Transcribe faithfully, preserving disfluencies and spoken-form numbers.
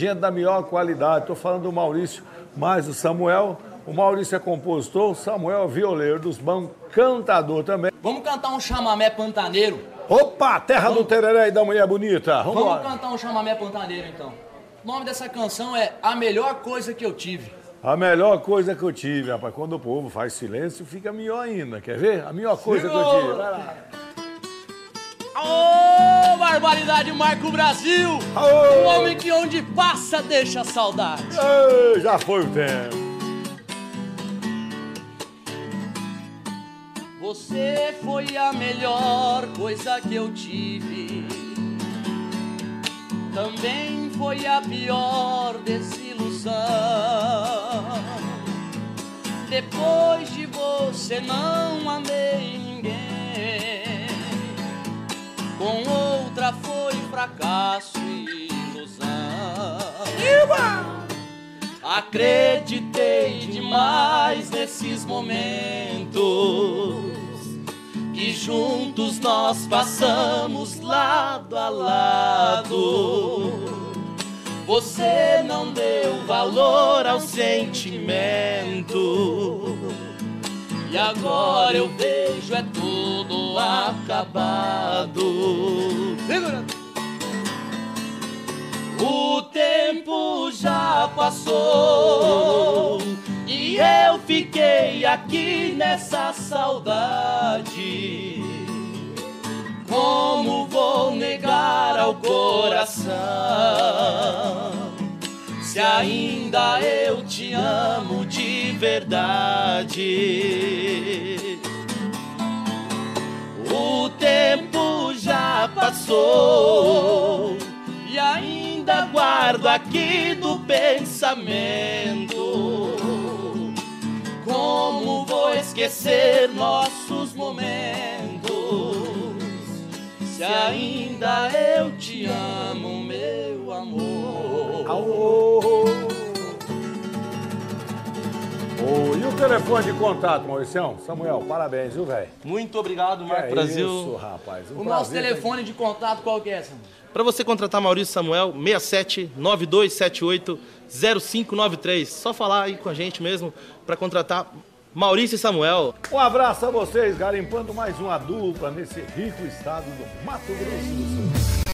gente da melhor qualidade. Estou falando do Maurício, mais o Samuel. O Maurício é compositor, o Samuel é violeiro dos bons, cantador também. Vamos cantar um chamamé pantaneiro? Opa, terra Vamos... do tereré e da mulher bonita. Vamos, Vamos cantar um chamamé pantaneiro, então. O nome dessa canção é A Melhor Coisa Que Eu Tive. A melhor coisa que eu tive, rapaz. Quando o povo faz silêncio, fica melhor ainda. Quer ver? A melhor coisa que eu tive. Vai lá. Ô, barbaridade, Marco Brasil! Aô! O homem que onde passa deixa saudade. Ei, já foi o tempo. Você foi a melhor coisa que eu tive. Também foi a pior desilusão. Depois de você não amei ninguém. Com outra foi fracasso e ilusão. Acreditei demais nesses momentos que juntos nós passamos lado a lado. Você não deu valor ao sentimento e agora eu vejo é tudo acabado. Segura. O tempo já passou e eu fiquei aqui nessa saudade. Como vou negar ao coração se ainda eu te amo de verdade? O tempo já passou e ainda guardo aqui do pensamento. Como vou esquecer nossos momentos se ainda eu te amo, meu amor? Alô. Oh, e o telefone de contato, Mauricião? Samuel, parabéns, viu, velho? Muito obrigado, Marco é Brasil. Isso, rapaz. Um o nosso prazer, telefone hein? de contato qual que é, Samuel? Para você contratar Maurício Samuel, seis sete nove dois sete oito zero cinco nove três. Só falar aí com a gente mesmo para contratar Maurício e Samuel. Um abraço a vocês, garimpando mais uma dupla nesse rico estado do Mato Grosso do Sul.